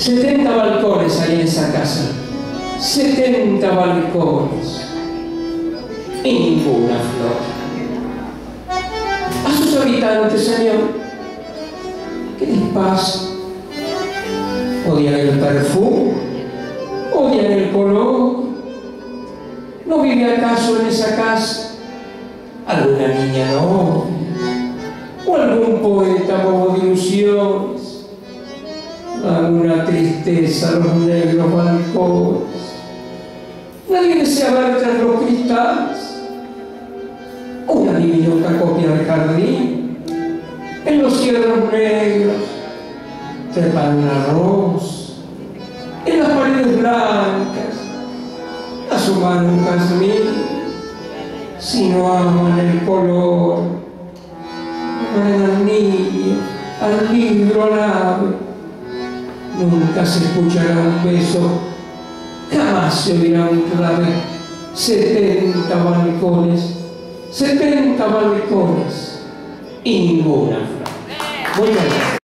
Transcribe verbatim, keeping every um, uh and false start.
setenta balcones hay en esa casa. setenta balcones. Y ninguna flor. A sus habitantes, Señor, ¿qué les pasa? ¿Odian el perfume? ¿Odian el color? ¿No vive acaso en esa casa alguna niña novia? ¿O algún poeta bobo de ilusiones? ¿Alguna tristeza los negros balcones? ¿Nadie desea ver tras los cristales una diminuta copia de jardín? En los cierros negros trepan una rosa, en las paredes blancas asoman un jazmín. Si no aman el color, aman al niño, al libro, al ave, nunca se escuchará un beso, jamás se oirá un clave. setenta balcones, setenta balcones y ninguna flor. Muy bien.